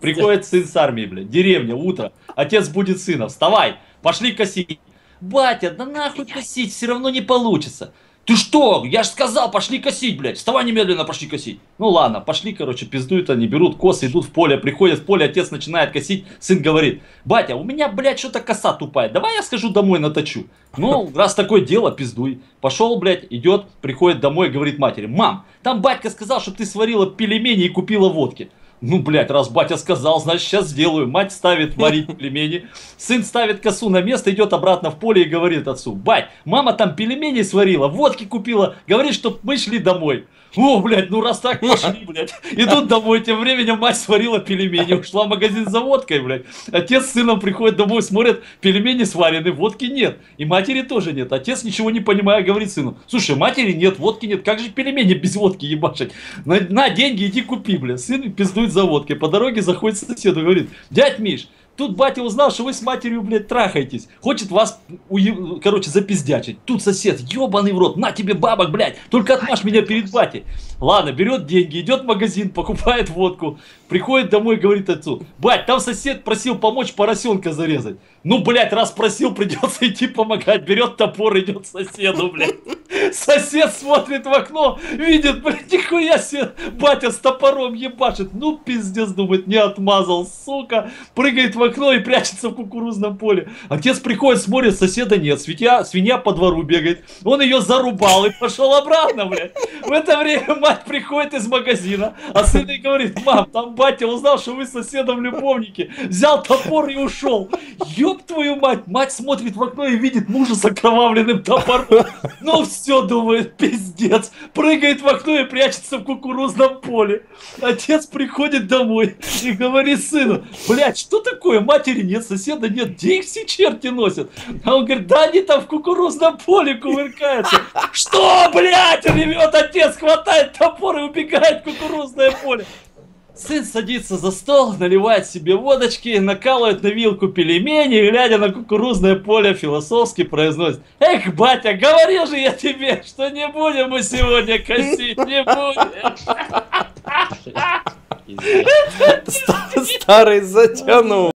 Приходит сын с армии, блядь, деревня, утро. Отец будет сына, вставай, пошли косить. Батя, да нахуй косить, все равно не получится. Ты что? Я ж сказал, пошли косить, блядь. Вставай немедленно, пошли косить. Ну ладно, пошли, короче, пиздуют они, берут косы, идут в поле, приходят в поле, отец начинает косить, сын говорит: батя, у меня, блядь, что-то коса тупая, давай я схожу домой наточу. Ну, раз такое дело, пиздуй. Пошел, блядь, идет, приходит домой, говорит матери: мам, там батька сказал, что ты сварила пельмени и купила водки. Ну, блядь, раз батя сказал, значит, сейчас сделаю. Мать ставит варить пельмени. Сын ставит косу на место, идет обратно в поле и говорит отцу: бать, мама там пельмени сварила, водки купила, говорит, чтоб мы шли домой. О, блядь, ну раз так, пошли, блядь. Идут домой, тем временем мать сварила пельмени, ушла в магазин за водкой, блядь. Отец с сыном приходит домой, смотрят, пельмени сварены, водки нет. И матери тоже нет. Отец, ничего не понимая, говорит сыну: слушай, матери нет, водки нет, как же пельмени без водки ебашить? На деньги иди купи, блядь. Сын пиздует за водкой. По дороге заходит к соседу, говорит: дядь Миш, тут батя узнал, что вы с матерью, блядь, трахаетесь. Хочет вас, короче, запиздячить. Тут сосед: ебаный в рот, на тебе бабок, блядь. Только отмажь меня перед батей. Ладно, берет деньги, идет в магазин, покупает водку. Приходит домой, говорит отцу: бать, там сосед просил помочь поросенка зарезать. Ну, блядь, раз просил, придется идти помогать. Берет топор, идет к соседу, блядь. Сосед смотрит в окно, видит, блядь, нихуя себе, батя с топором ебашит. Ну, пиздец, думает, не отмазал, сука. Прыгает в окно и прячется в кукурузном поле. Отец приходит, смотрит, соседа нет, свинья по двору бегает. Он ее зарубал и пошел обратно, блядь. В это время мать приходит из магазина, а сын ей говорит: мам, там батя узнал, что вы с соседом любовники. Взял топор и ушел. Ёб твою мать. Мать смотрит в окно и видит мужа с окровавленным топором. Ну все, думает, пиздец. Прыгает в окно и прячется в кукурузном поле. Отец приходит домой и говорит сыну: блядь, что такое? Матери нет, соседа нет, где их все черти носят? А он говорит: да они там в кукурузном поле кувыркаются. Что, блядь, ревет отец, хватает топор и убегает в кукурузное поле. Сын садится за стол, наливает себе водочки, накалывает на вилку пельмени и, глядя на кукурузное поле, философски произносит: эх, батя, говорил же я тебе, что не будем мы сегодня косить, не будем. Старый затянул.